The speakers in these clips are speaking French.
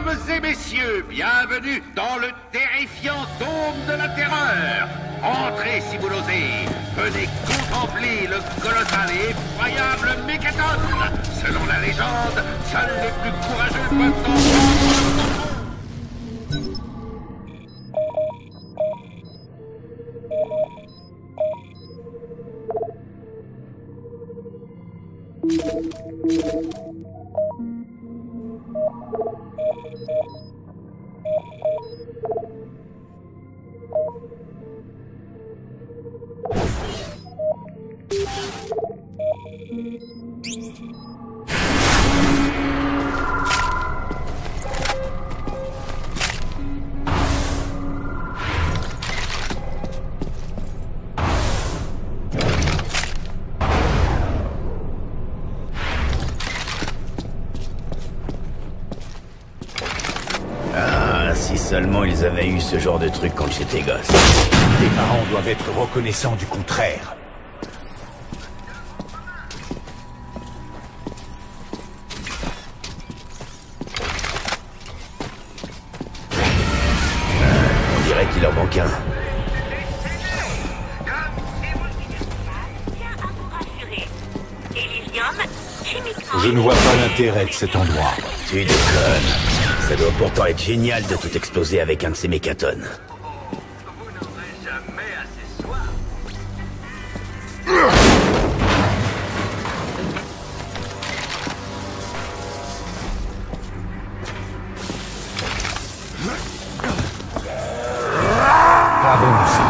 Mesdames et messieurs, bienvenue dans le terrifiant dôme de la terreur. Entrez si vous l'osez. Venez contempler le colossal et effroyable Mégaton. Selon la légende, seuls les plus courageux peuvent en Si seulement ils avaient eu ce genre de truc quand j'étais gosse. Les parents doivent être reconnaissants du contraire. On dirait qu'il en manque un. Je ne vois pas l'intérêt de cet endroit. Tu déconnes. Ça doit pourtant être génial de tout exploser avec un de ces mécatones. Pas bon ça.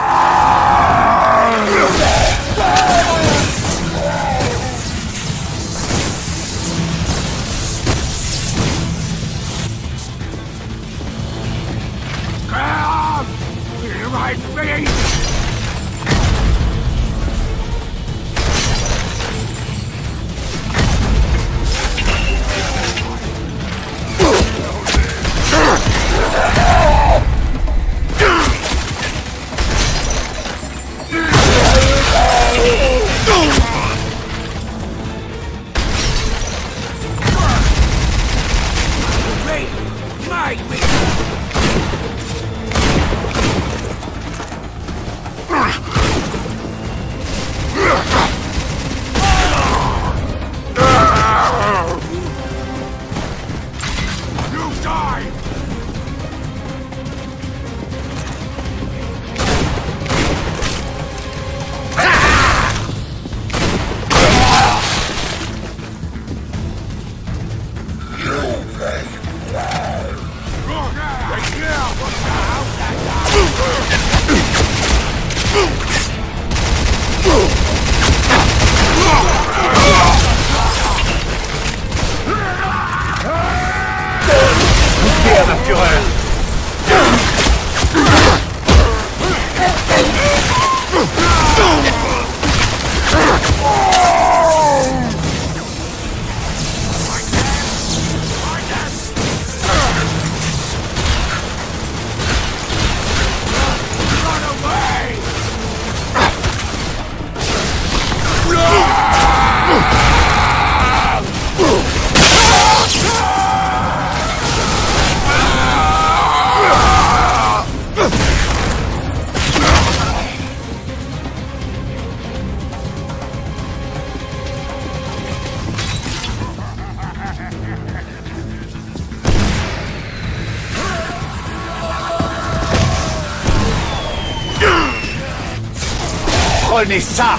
Prenez ça!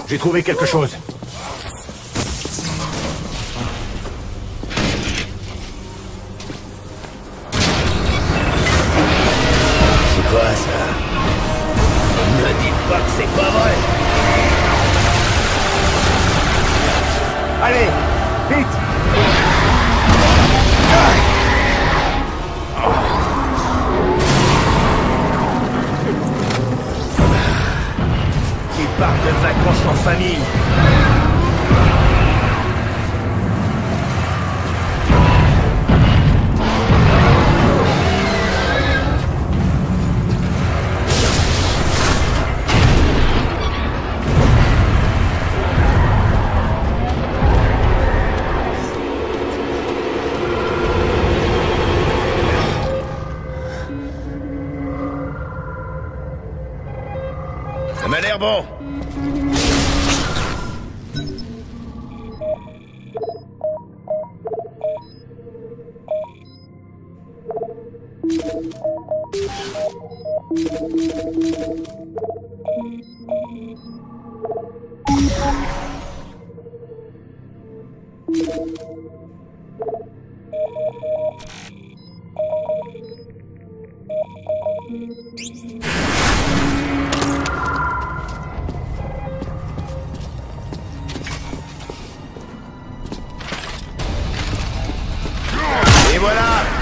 J'ai trouvé quelque chose. C'est quoi ça? Ne dites pas que c'est pas vrai. Allez, vite! Qui part de vacances en famille. Ça m'a l'air bon. Et voilà.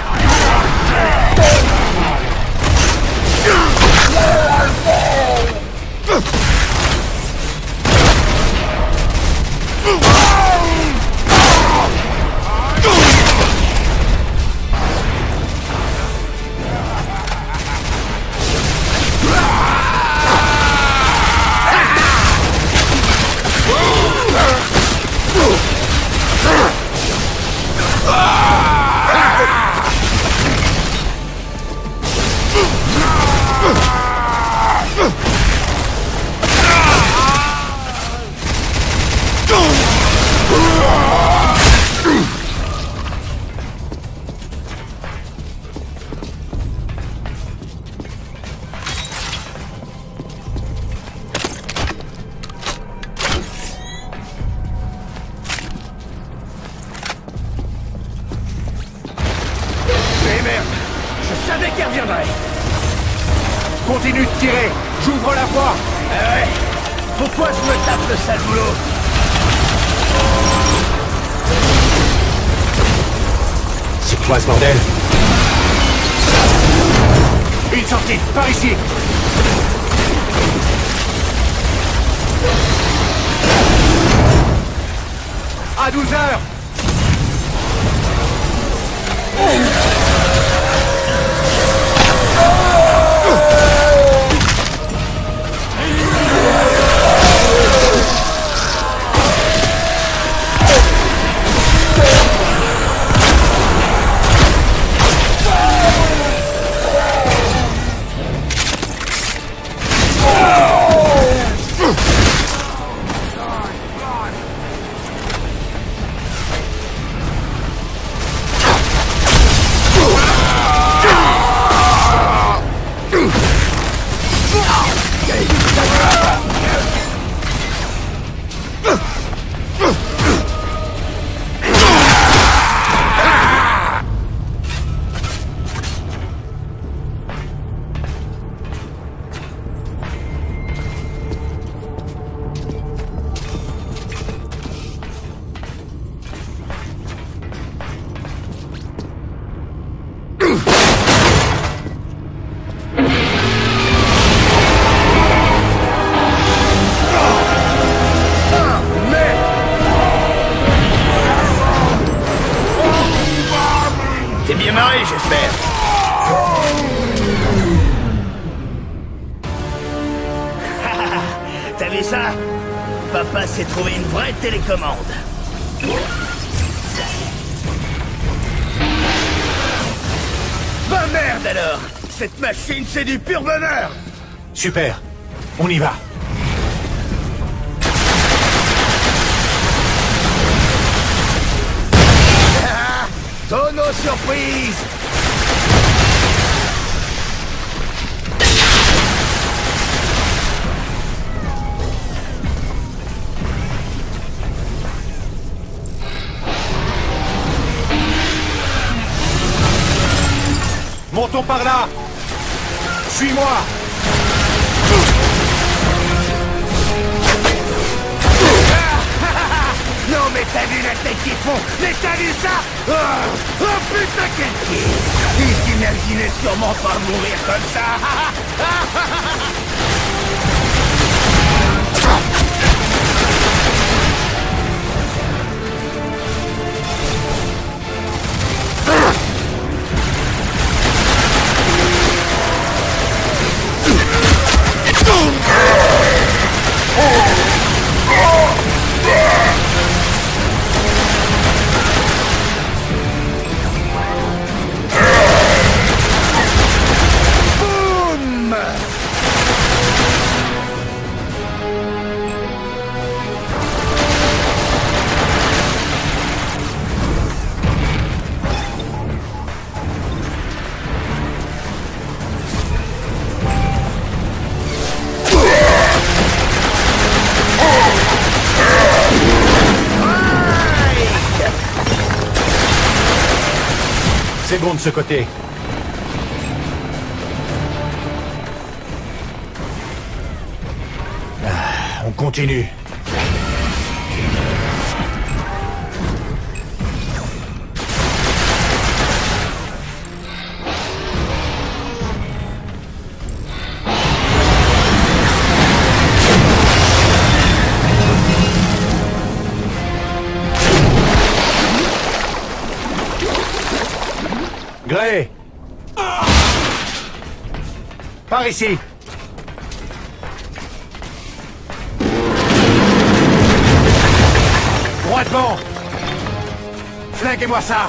Je savais qu'elle reviendrait. Continue de tirer. J'ouvre la voie. Ouais. Pourquoi je me tape le sale boulot? C'est quoi ce bordel? Une sortie, par ici. À 12 heures. T'es bien marré, j'espère. T'as vu ça? Papa s'est trouvé une vraie télécommande. Bah merde alors! Cette machine, c'est du pur bonheur! Super. On y va. Tonneau surprise! Partons par là. Suis-moi. Non mais t'as vu la tête qu'ils font? Mais t'as vu ça? Oh putain quel pied! Ils s'imaginaient sûrement pas mourir comme ça! C'est bon de ce côté. On continue. Gray! Par ici! Droit devant! Flinguez-moi ça!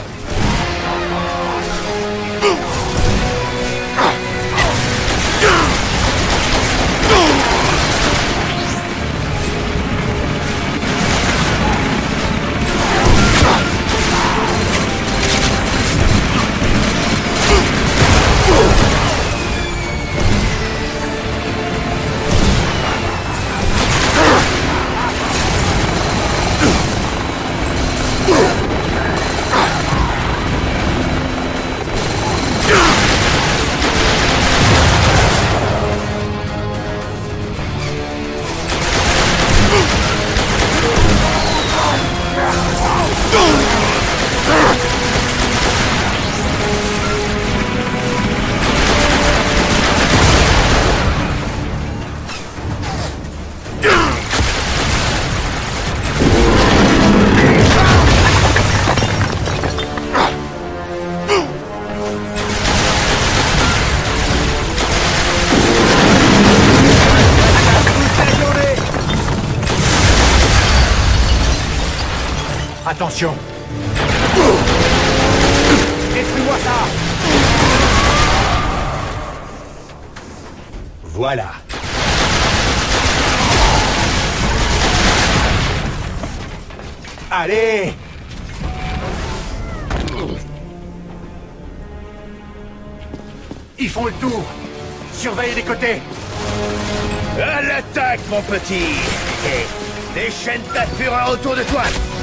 Attention! Détruis-moi ça! Voilà. Allez! Ils font le tour! Surveille les côtés! À l'attaque, mon petit! Déchaîne ta fureur autour de toi!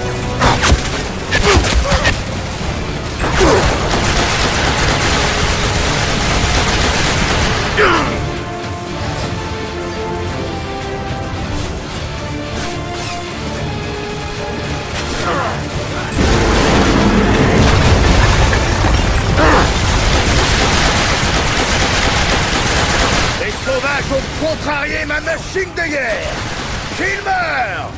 Les sauvages ont contrarié ma machine de guerre! Qu'ils meurent!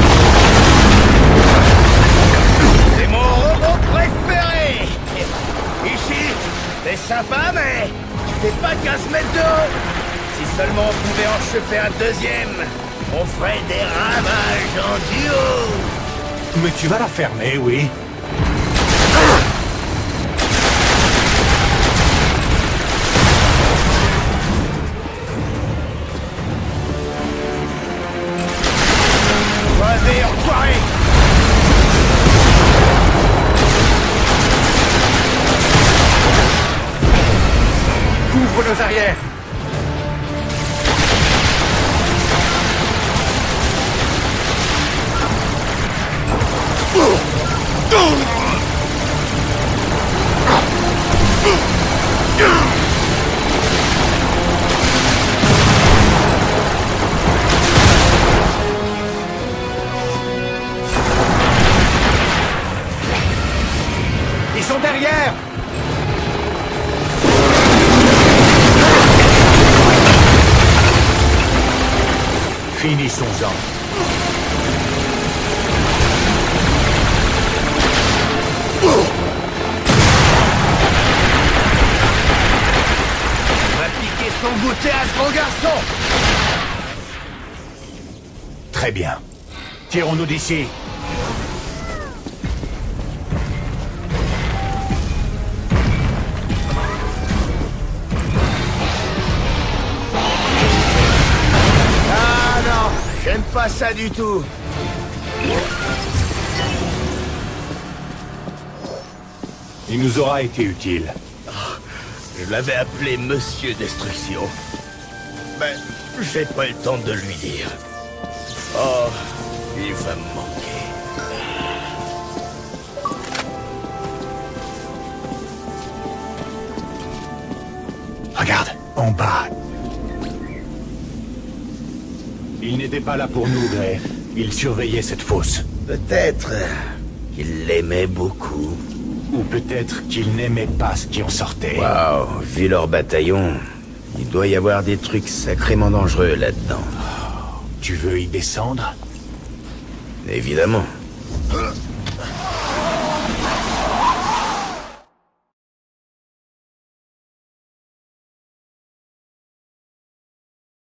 C'est mon robot préféré! Ici, c'est sympa, mais c'est pas 15 mètres de haut! Si seulement on pouvait en choper un deuxième, on ferait des ravages en duo! Mais tu vas la fermer, oui. Crevez, enfoiré! Couvre nos arrières. Finissons-en. On va piquer son goûter à ce bon garçon. Très bien. Tirons-nous d'ici. Ah non, j'aime pas ça du tout. Il nous aura été utile. Je l'avais appelé Monsieur Destruction. Mais j'ai pas le temps de lui dire. Oh, il va me manquer. Regarde, en bas. Il n'était pas là pour nous, Gray. Il surveillait cette fosse. Peut-être qu'il l'aimait beaucoup. Ou peut-être qu'il n'aimait pas ce qui en sortait. Waouh, vu leur bataillon, il doit y avoir des trucs sacrément dangereux là-dedans. Tu veux y descendre? Évidemment.